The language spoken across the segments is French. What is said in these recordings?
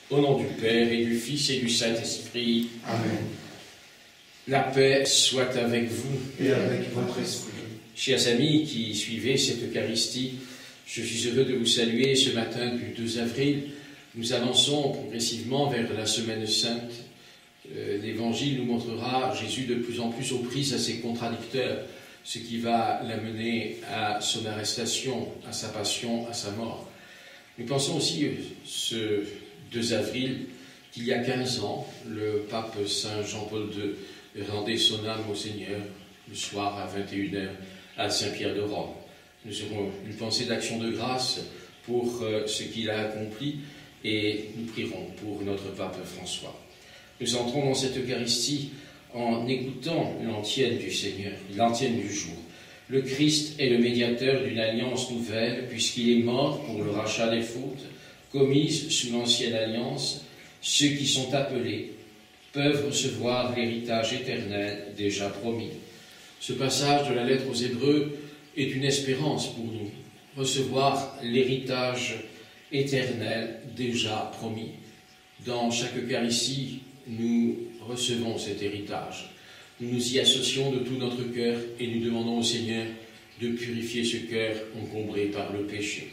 Au nom du Père et du Fils et du Saint-Esprit. Amen. La paix soit avec vous. Et avec votre esprit. Chers amis qui suivez cette Eucharistie, je suis heureux de vous saluer ce matin du 2 avril. Nous avançons progressivement vers la Semaine Sainte. L'Évangile nous montrera Jésus de plus en plus aux prises à ses contradicteurs, ce qui va l'amener à son arrestation, à sa passion, à sa mort. Nous pensons aussi ce 2 avril qu'il y a 15 ans, le pape Saint Jean-Paul II rendait son âme au Seigneur le soir à 21h à Saint-Pierre de Rome. Nous aurons une pensée d'action de grâce pour ce qu'il a accompli et nous prierons pour notre pape François. Nous entrons dans cette Eucharistie en écoutant l'antienne du Seigneur, l'antienne du jour. Le Christ est le médiateur d'une alliance nouvelle puisqu'il est mort pour le rachat des fautes commises sous l'ancienne alliance. Ceux qui sont appelés peuvent recevoir l'héritage éternel déjà promis. Ce passage de la lettre aux Hébreux est une espérance pour nous, recevoir l'héritage éternel déjà promis. Dans chaque Eucharistie, nous recevons cet héritage. Nous nous y associons de tout notre cœur et nous demandons au Seigneur de purifier ce cœur encombré par le péché.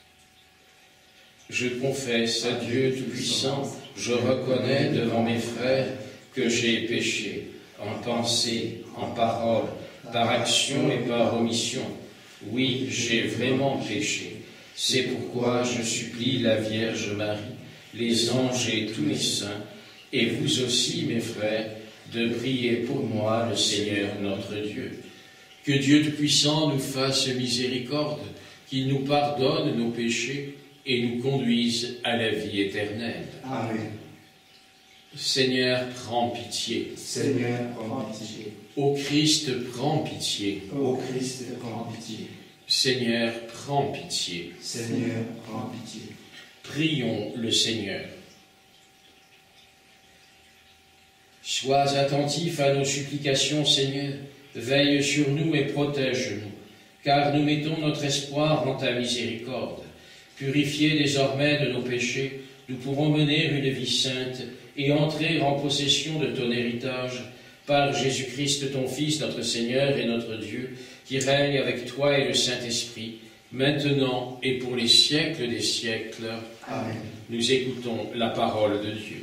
Je confesse à Dieu Tout-Puissant, je reconnais devant mes frères que j'ai péché, en pensée, en parole, par action et par omission. Oui, j'ai vraiment péché. C'est pourquoi je supplie la Vierge Marie, les anges et tous les saints, et vous aussi, mes frères, de prier pour moi le Seigneur notre Dieu. Que Dieu Tout-Puissant nous fasse miséricorde, qu'il nous pardonne nos péchés et nous conduise à la vie éternelle. Amen. Seigneur, prends pitié. Seigneur, prends pitié. Ô Christ, prends pitié. Ô Christ, prends pitié. Seigneur, prends pitié. Seigneur, prends pitié. Prions le Seigneur. Sois attentif à nos supplications, Seigneur. Veille sur nous et protège-nous, car nous mettons notre espoir en ta miséricorde. Purifiés désormais de nos péchés, nous pourrons mener une vie sainte et entrer en possession de ton héritage par Jésus-Christ, ton Fils, notre Seigneur et notre Dieu, qui règne avec toi et le Saint-Esprit, maintenant et pour les siècles des siècles. Amen. Nous écoutons la parole de Dieu.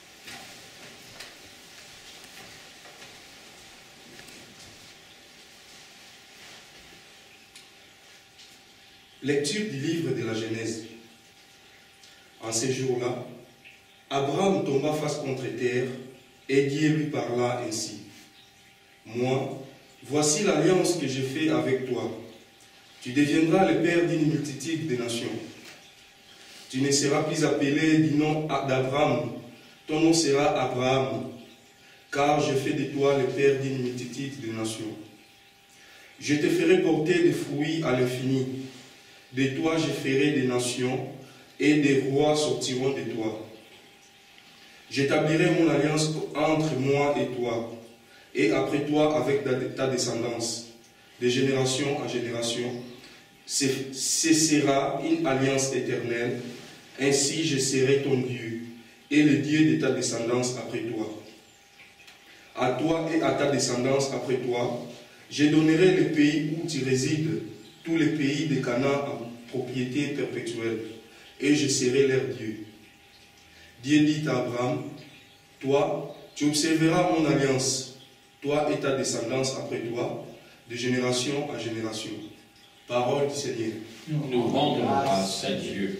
Lecture du livre de la Genèse. En ces jours-là, Abraham tomba face contre terre et Dieu lui parla ainsi. Moi, voici l'alliance que j'ai faite avec toi. Tu deviendras le père d'une multitude de nations. Tu ne seras plus appelé du nom d'Abraham, ton nom sera Abraham, car je fais de toi le père d'une multitude de nations. Je te ferai porter des fruits à l'infini. De toi je ferai des nations, et des rois sortiront de toi. J'établirai mon alliance entre moi et toi, et après toi avec ta descendance, de génération en génération. Ce sera une alliance éternelle, ainsi je serai ton Dieu, et le Dieu de ta descendance après toi. À toi et à ta descendance après toi, je donnerai le pays où tu résides, tous les pays de Canaan en propriété perpétuelle, et je serai leur Dieu. Dieu dit à Abraham, toi, tu observeras mon alliance, toi et ta descendance après toi, de génération en génération. Parole du Seigneur. Nous rendons grâce à Dieu.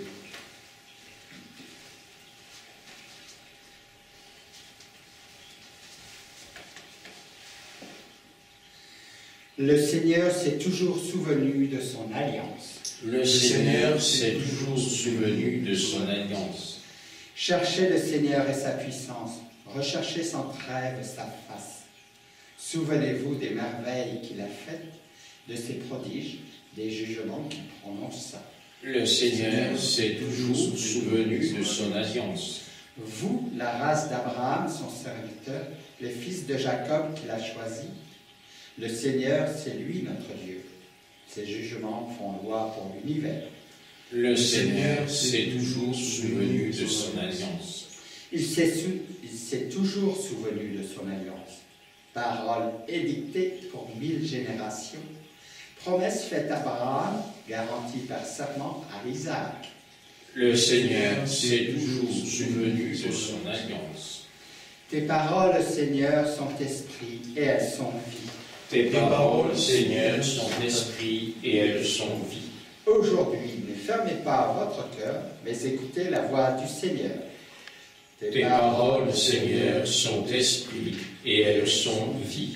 Le Seigneur s'est toujours souvenu de son alliance. Le Seigneur s'est toujours souvenu de son alliance. Cherchez le Seigneur et sa puissance, recherchez sans trêve sa face. Souvenez-vous des merveilles qu'il a faites, de ses prodiges, des jugements qu'il prononça. Le Seigneur s'est toujours souvenu de son alliance. Vous, la race d'Abraham, son serviteur, le fils de Jacob qu'il a choisi, le Seigneur, c'est lui notre Dieu. Ses jugements font loi pour l'univers. Le Seigneur s'est toujours souvenu de de son alliance. Il s'est toujours souvenu de son alliance. Parole édictée pour 1000 générations. Promesse faite à Abraham, garantie par serment à Isaac. Le Seigneur s'est toujours souvenu de son alliance. Tes paroles, Seigneur, sont esprit et elles sont vie. Tes paroles, Seigneur, sont esprit et elles sont vie. Aujourd'hui, ne fermez pas votre cœur, mais écoutez la voix du Seigneur. Tes paroles, Seigneur, sont esprit et elles sont vie.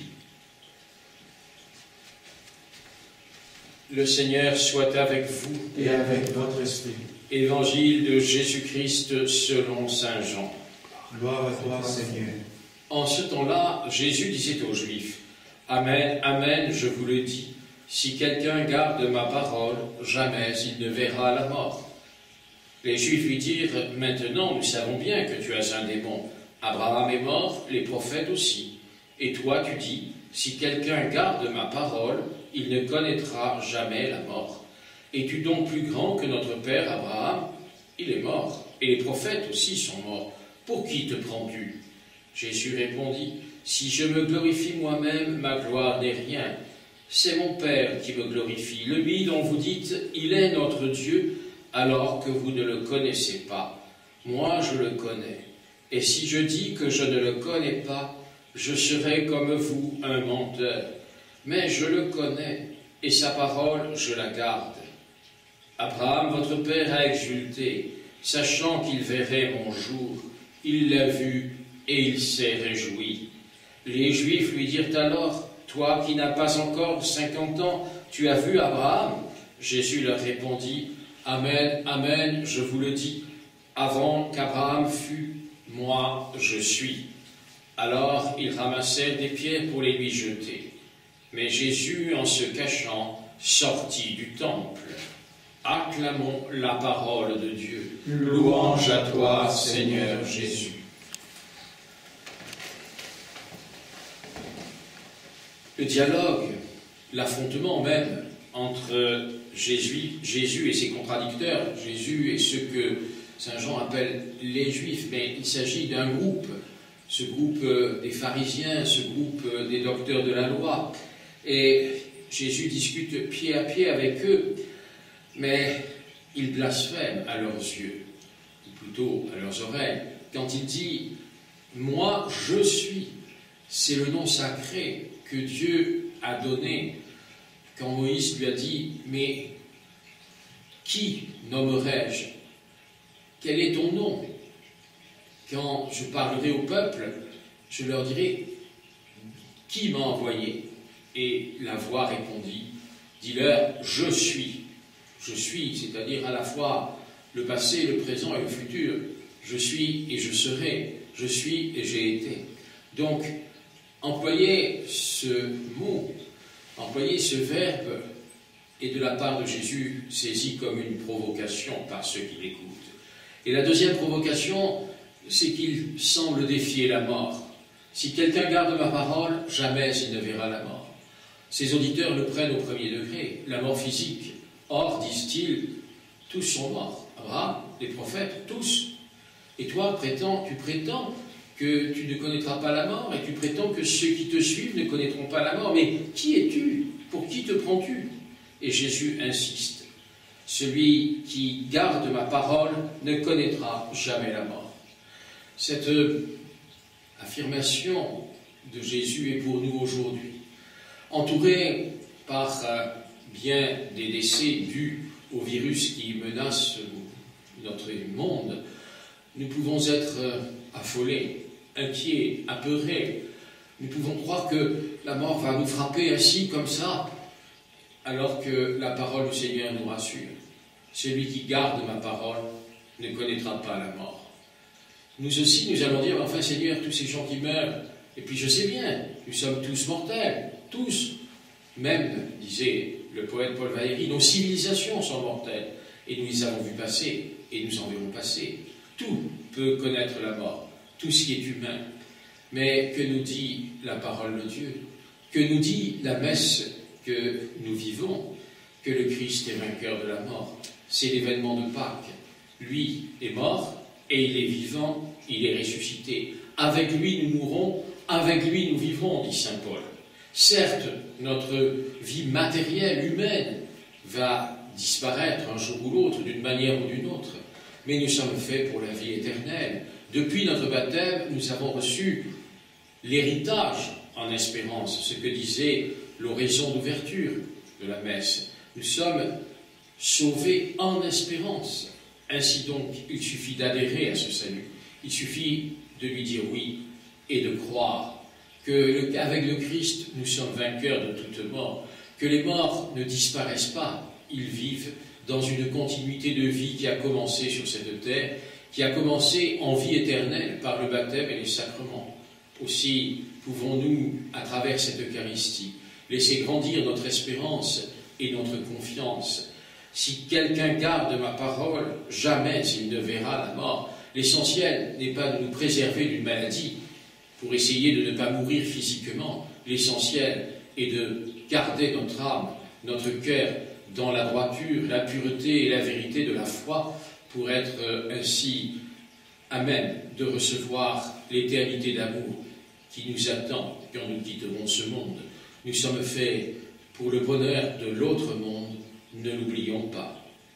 Le Seigneur soit avec vous. Et avec votre esprit. Évangile de Jésus-Christ selon saint Jean. Gloire à toi, Seigneur. En ce temps-là, Jésus disait aux Juifs, « Amen, amen, je vous le dis, si quelqu'un garde ma parole, jamais il ne verra la mort. » Les Juifs lui dirent, « Maintenant, nous savons bien que tu as un démon. Abraham est mort, les prophètes aussi. Et toi, tu dis, si quelqu'un garde ma parole, il ne connaîtra jamais la mort. Es-tu donc plus grand que notre père Abraham? Il est mort, et les prophètes aussi sont morts. Pour qui te prends-tu? » Jésus répondit, « Si je me glorifie moi-même, ma gloire n'est rien. C'est mon Père qui me glorifie, lui dont vous dites, il est notre Dieu, alors que vous ne le connaissez pas. Moi, je le connais. Et si je dis que je ne le connais pas, je serai comme vous, un menteur. Mais je le connais, et sa parole, je la garde. Abraham, votre père, a exulté, sachant qu'il verrait mon jour. Il l'a vu, et il s'est réjoui. Les Juifs lui dirent alors, « Toi qui n'as pas encore 50 ans, tu as vu Abraham ?» Jésus leur répondit, « Amen, amen, je vous le dis, avant qu'Abraham fût, moi je suis. » Alors ils ramassèrent des pierres pour les lui jeter. Mais Jésus, en se cachant, sortit du temple. Acclamons la parole de Dieu. Louange à toi, Seigneur Jésus. Le dialogue, l'affrontement même entre Jésus et ses contradicteurs, Jésus et ceux que saint Jean appelle les Juifs, mais il s'agit d'un groupe, ce groupe des pharisiens, ce groupe des docteurs de la loi. Et Jésus discute pied à pied avec eux, mais il blasphème à leurs yeux, ou plutôt à leurs oreilles, quand il dit « Moi, je suis ». C'est le nom sacré que Dieu a donné quand Moïse lui a dit « Mais qui nommerai-je? Quel est ton nom? Quand je parlerai au peuple, je leur dirai « Qui m'a envoyé ?» Et la voix répondit « Dis-leur, je suis. Je suis, c'est-à-dire à la fois le passé, le présent et le futur. Je suis et je serai. Je suis et j'ai été. » Donc, employer ce mot, employer ce verbe, est de la part de Jésus saisi comme une provocation par ceux qui l'écoutent. Et la deuxième provocation, c'est qu'il semble défier la mort. Si quelqu'un garde ma parole, jamais il ne verra la mort. Ses auditeurs le prennent au premier degré, la mort physique. Or, disent-ils, tous sont morts. Abraham, les prophètes, tous. Et toi, tu prétends que tu ne connaîtras pas la mort, et tu prétends que ceux qui te suivent ne connaîtront pas la mort. Mais qui es-tu? Pour qui te prends-tu? Et Jésus insiste. Celui qui garde ma parole ne connaîtra jamais la mort. Cette affirmation de Jésus est pour nous aujourd'hui. Entouré par bien des décès dus au virus qui menace notre monde, nous pouvons être affolés, inquiets, apeurés. Nous pouvons croire que la mort va nous frapper ainsi, comme ça, alors que la parole du Seigneur nous rassure. Celui qui garde ma parole ne connaîtra pas la mort. Nous aussi, nous allons dire, enfin Seigneur, tous ces gens qui meurent, et puis je sais bien, nous sommes tous mortels, tous. Même, disait le poète Paul Valéry, nos civilisations sont mortelles, et nous les avons vues passer, et nous en verrons passer. Tout peut connaître la mort, tout ce qui est humain. Mais que nous dit la parole de Dieu? Que nous dit la messe que nous vivons? Que le Christ est vainqueur de la mort. C'est l'événement de Pâques. Lui est mort, et il est vivant, il est ressuscité. Avec lui nous mourrons, avec lui nous vivrons, dit saint Paul. Certes, notre vie matérielle, humaine, va disparaître un jour ou l'autre, d'une manière ou d'une autre, mais nous sommes faits pour la vie éternelle. Depuis notre baptême, nous avons reçu l'héritage en espérance, ce que disait l'oraison d'ouverture de la messe. Nous sommes sauvés en espérance. Ainsi donc, il suffit d'adhérer à ce salut. Il suffit de lui dire oui et de croire qu'avec le Christ, nous sommes vainqueurs de toute mort, que les morts ne disparaissent pas, ils vivent dans une continuité de vie qui a commencé sur cette terre, qui a commencé en vie éternelle par le baptême et les sacrements. Aussi pouvons-nous, à travers cette Eucharistie, laisser grandir notre espérance et notre confiance. Si quelqu'un garde ma parole, jamais il ne verra la mort. L'essentiel n'est pas de nous préserver d'une maladie pour essayer de ne pas mourir physiquement. L'essentiel est de garder notre âme, notre cœur dans la droiture, la pureté et la vérité de la foi pour être ainsi à même de recevoir l'éternité d'amour qui nous attend quand nous quitterons ce monde. Nous sommes faits pour le bonheur de l'autre monde, ne l'oublions pas.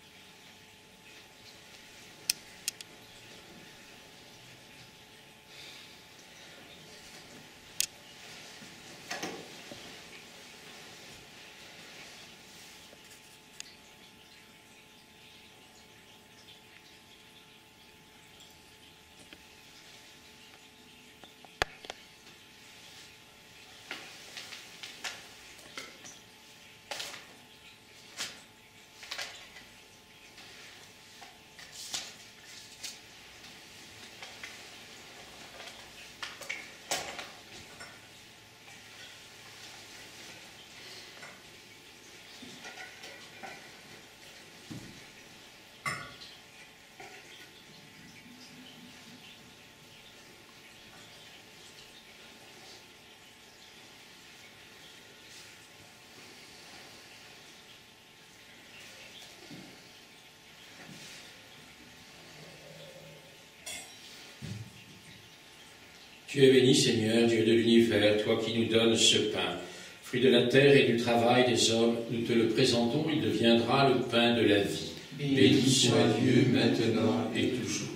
Tu es béni, Seigneur, Dieu de l'univers, toi qui nous donnes ce pain. Fruit de la terre et du travail des hommes, nous te le présentons, il deviendra le pain de la vie. Béni soit Dieu maintenant et toujours.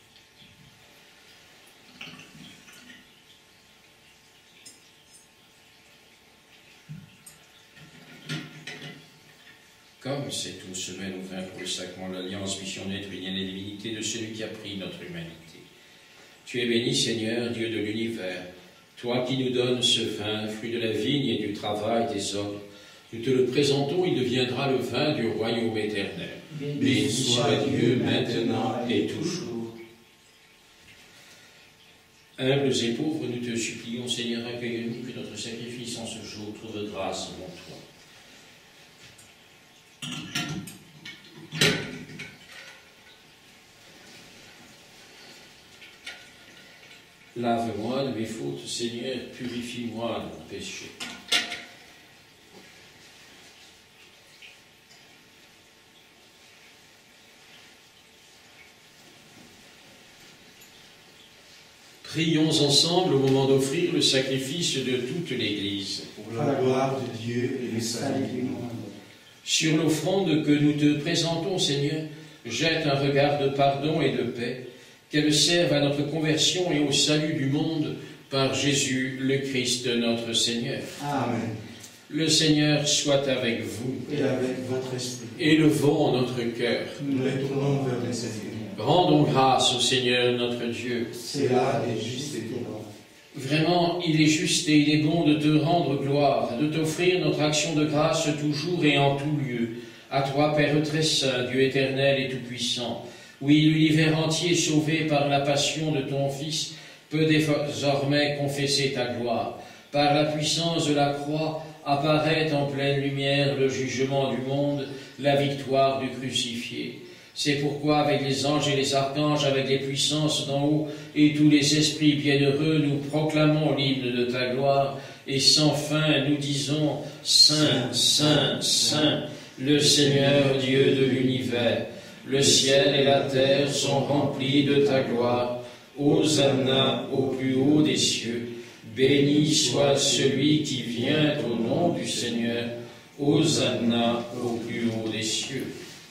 Comme cette semaine au vin pour le sacrement de l'Alliance, missionnaire, trinienne et divinité de celui qui a pris notre humanité. Tu es béni, Seigneur, Dieu de l'univers, toi qui nous donnes ce vin, fruit de la vigne et du travail des hommes. Nous te le présentons, il deviendra le vin du royaume éternel. Béni soit Dieu maintenant et toujours. Humbles et pauvres, nous te supplions, Seigneur, accueille-nous, que notre sacrifice en ce jour trouve grâce devant toi. Lave-moi de mes fautes, Seigneur, purifie-moi de mon péché. Prions ensemble au moment d'offrir le sacrifice de toute l'Église. Pour la gloire de Dieu et le salut du monde. Sur l'offrande que nous te présentons, Seigneur, jette un regard de pardon et de paix, qu'elle serve à notre conversion et au salut du monde par Jésus, le Christ, notre Seigneur. Amen. Le Seigneur soit avec vous. Et avec votre esprit. Élevons notre cœur. Nous les tournons vers le Seigneur. Rendons grâce au Seigneur notre Dieu. C'est là et juste et bon. Vraiment, il est juste et il est bon de te rendre gloire, de t'offrir notre action de grâce toujours et en tout lieu. À toi, Père très saint, Dieu éternel et tout-puissant. Oui, l'univers entier, sauvé par la passion de ton Fils, peut désormais confesser ta gloire. Par la puissance de la croix, apparaît en pleine lumière le jugement du monde, la victoire du crucifié. C'est pourquoi, avec les anges et les archanges, avec les puissances d'en haut et tous les esprits bienheureux, nous proclamons l'hymne de ta gloire, et sans fin nous disons « Saint, Saint, Saint, le Seigneur Dieu de l'univers ». Le ciel et la terre sont remplis de ta gloire. Hosanna au plus haut des cieux. Béni soit celui qui vient au nom du Seigneur. Hosanna au plus haut des cieux.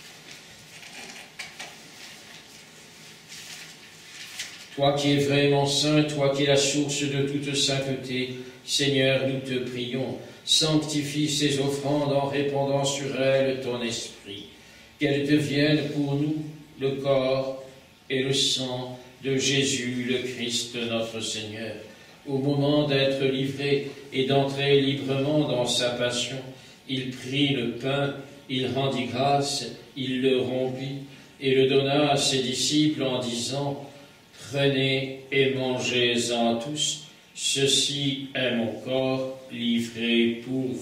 Toi qui es vraiment saint, toi qui es la source de toute sainteté, Seigneur, nous te prions, sanctifie ces offrandes en répandant sur elles ton esprit, qu'elles deviennent pour nous le corps et le sang de Jésus le Christ notre Seigneur. Au moment d'être livré et d'entrer librement dans sa passion, il prit le pain, il rendit grâce, il le rompit et le donna à ses disciples en disant « Prenez et mangez-en tous, ceci est mon corps livré pour vous. »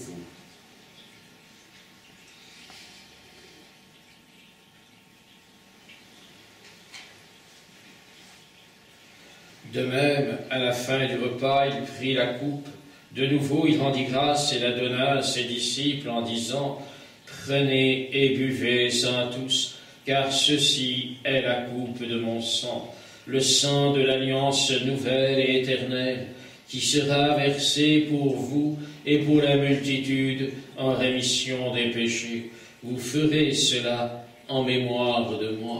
De même, à la fin du repas, il prit la coupe. De nouveau, il rendit grâce et la donna à ses disciples en disant « Prenez et buvez-en tous, car ceci est la coupe de mon sang, le sang de l'alliance nouvelle et éternelle, qui sera versé pour vous et pour la multitude en rémission des péchés. Vous ferez cela en mémoire de moi. »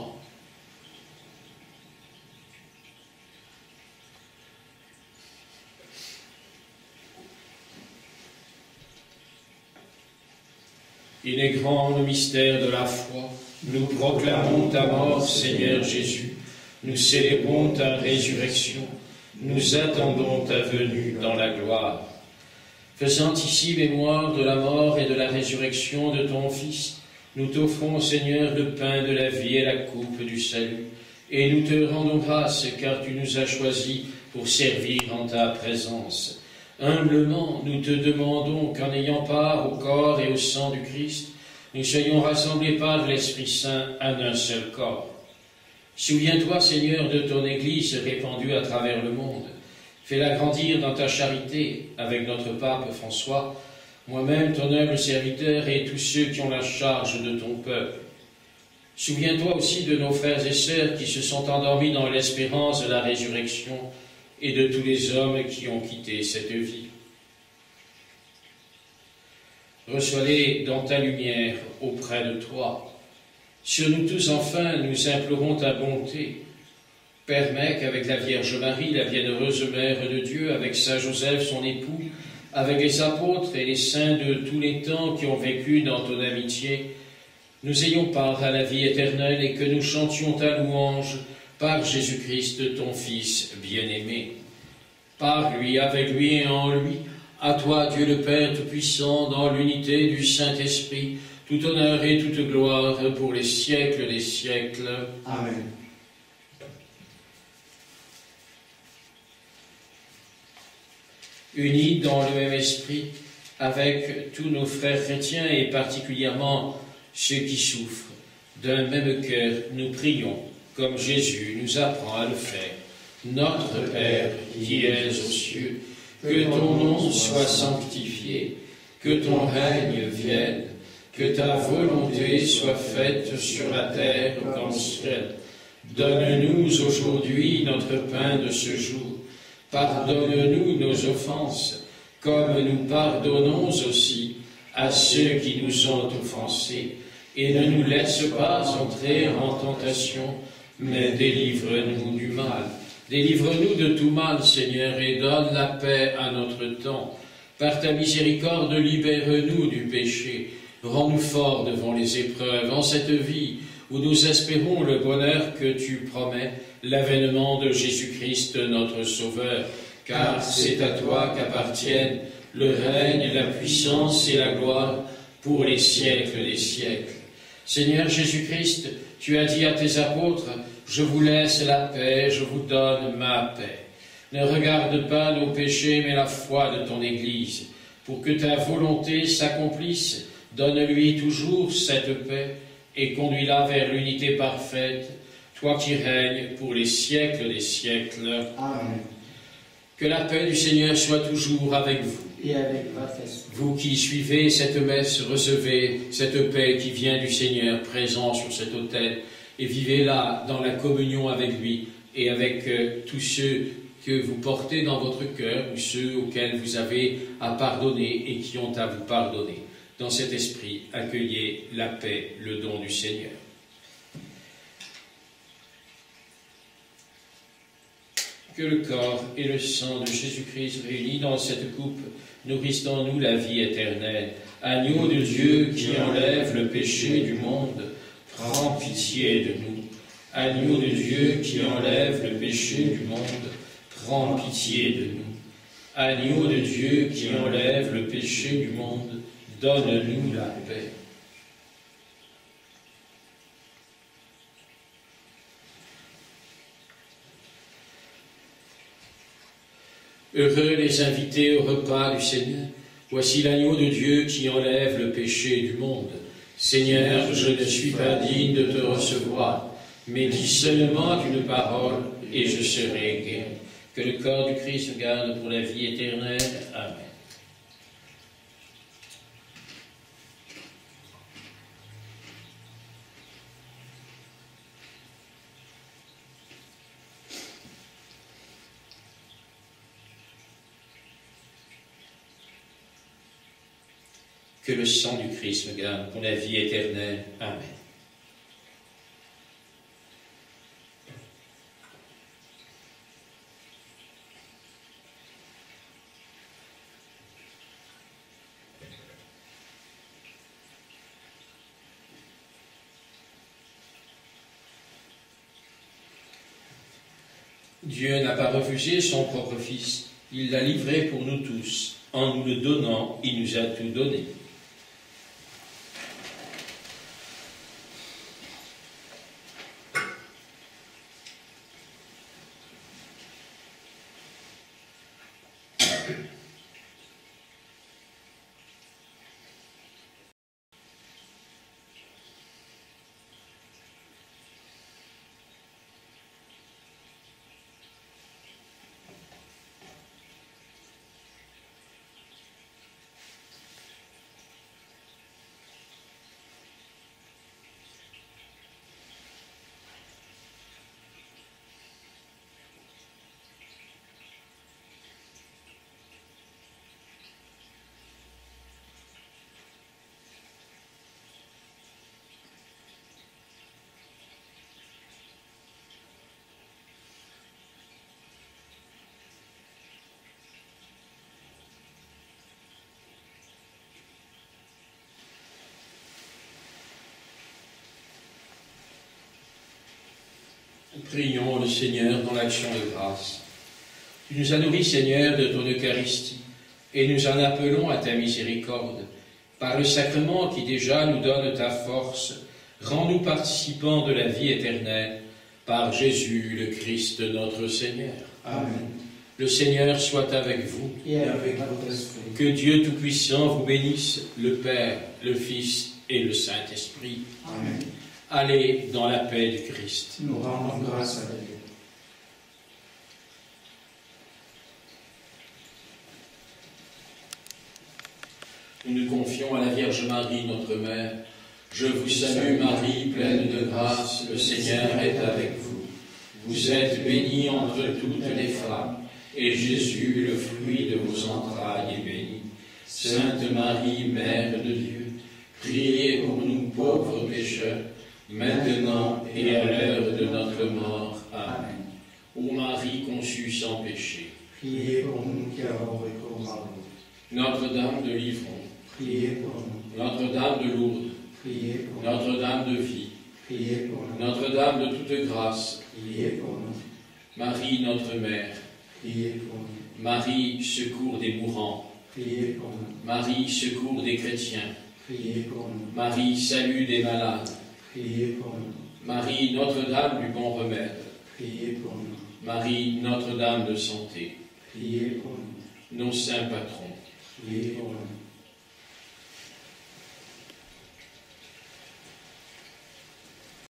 Il est grand le mystère de la foi. Nous proclamons ta mort, Seigneur Jésus. Nous célébrons ta résurrection. Nous attendons ta venue dans la gloire. Faisant ici mémoire de la mort et de la résurrection de ton Fils, nous t'offrons, Seigneur, le pain de la vie et la coupe du salut. Et nous te rendons grâce, car tu nous as choisis pour servir en ta présence. Humblement, nous te demandons qu'en ayant part au corps et au sang du Christ, nous soyons rassemblés par l'Esprit Saint en un seul corps. Souviens-toi, Seigneur, de ton Église répandue à travers le monde. Fais-la grandir dans ta charité avec notre pape François, moi-même, ton humble serviteur, et tous ceux qui ont la charge de ton peuple. Souviens-toi aussi de nos frères et sœurs qui se sont endormis dans l'espérance de la résurrection, et de tous les hommes qui ont quitté cette vie. Reçois-les dans ta lumière auprès de toi. Sur nous tous, enfin, nous implorons ta bonté. Permets qu'avec la Vierge Marie, la bienheureuse Mère de Dieu, avec saint Joseph, son époux, avec les apôtres et les saints de tous les temps qui ont vécu dans ton amitié, nous ayons part à la vie éternelle et que nous chantions ta louange par Jésus-Christ, ton Fils bien-aimé. Par lui, avec lui et en lui, à toi, Dieu le Père Tout-Puissant, dans l'unité du Saint-Esprit, tout honneur et toute gloire pour les siècles des siècles. Amen. Unis dans le même esprit, avec tous nos frères chrétiens et particulièrement ceux qui souffrent, d'un même cœur, nous prions, comme Jésus nous apprend à le faire. Notre Père, qui es aux cieux, que ton nom soit sanctifié, que ton règne vienne, que ta volonté soit faite sur la terre comme au ciel. Donne-nous aujourd'hui notre pain de ce jour. Pardonne-nous nos offenses, comme nous pardonnons aussi à ceux qui nous ont offensés. Et ne nous laisse pas entrer en tentation, mais délivre-nous du mal. Délivre-nous de tout mal, Seigneur, et donne la paix à notre temps. Par ta miséricorde, libère-nous du péché. Rends-nous forts devant les épreuves, en cette vie où nous espérons le bonheur que tu promets, l'avènement de Jésus-Christ, notre Sauveur. Car c'est à toi qu'appartiennent le règne, la puissance et la gloire pour les siècles des siècles. Seigneur Jésus-Christ, tu as dit à tes apôtres, « Je vous laisse la paix, je vous donne ma paix. » Ne regarde pas nos péchés, mais la foi de ton Église. Pour que ta volonté s'accomplisse, donne-lui toujours cette paix et conduis-la vers l'unité parfaite, toi qui règnes pour les siècles des siècles. Amen. Que la paix du Seigneur soit toujours avec vous. Et avec votre esprit. Vous qui suivez cette messe, recevez cette paix qui vient du Seigneur présent sur cet autel et vivez-la dans la communion avec lui et avec tous ceux que vous portez dans votre cœur ou ceux auxquels vous avez à pardonner et qui ont à vous pardonner. Dans cet esprit, accueillez la paix, le don du Seigneur. Que le corps et le sang de Jésus-Christ réunis dans cette coupe nourrissent en nous la vie éternelle. Agneau de Dieu qui enlève le péché du monde, prends pitié de nous. Agneau de Dieu qui enlève le péché du monde, prends pitié de nous. Agneau de Dieu qui enlève le péché du monde, donne-nous la paix. Heureux les invités au repas du Seigneur. Voici l'agneau de Dieu qui enlève le péché du monde. Seigneur, je ne suis pas digne de te recevoir, mais dis seulement une parole et je serai guéri. Que le corps du Christ garde pour la vie éternelle. Amen. Que le sang du Christ me garde pour la vie éternelle. Amen. Dieu n'a pas refusé son propre Fils, il l'a livré pour nous tous. En nous le donnant, il nous a tout donné. Prions le Seigneur dans l'action de grâce. Tu nous as nourris, Seigneur, de ton Eucharistie, et nous en appelons à ta miséricorde. Par le sacrement qui déjà nous donne ta force, rends-nous participants de la vie éternelle, par Jésus le Christ notre Seigneur. Amen. Le Seigneur soit avec vous. Et avec votre esprit. Que Dieu Tout-Puissant vous bénisse, le Père, le Fils et le Saint-Esprit. Amen. Allez dans la paix du Christ. Nous rendons grâce à Dieu. Nous nous confions à la Vierge Marie, notre Mère. Je vous salue Marie, pleine de grâce, le Seigneur est avec vous. Vous êtes bénie entre toutes les femmes, et Jésus, le fruit de vos entrailles, est béni. Sainte Marie, Mère de Dieu, priez pour nous pauvres pécheurs, maintenant et à l'heure de notre mort. Amen. Ô Marie conçue sans péché, Priez pour nous qui avons recours à vous. Notre-Dame de Livron, Priez pour nous. Notre-Dame de Lourdes, Priez pour nous. Notre-Dame de Vie, Priez pour nous. Notre-Dame de toute grâce, Priez pour nous. Marie notre Mère, Priez pour nous. Marie secours des mourants, Priez pour nous. Marie secours des chrétiens, Priez pour nous. Marie salut des malades, Priez pour nous. Marie Notre-Dame du bon remède, Priez pour nous. Marie Notre-Dame de santé, Priez pour nous. nos saints patrons. Priez pour nous.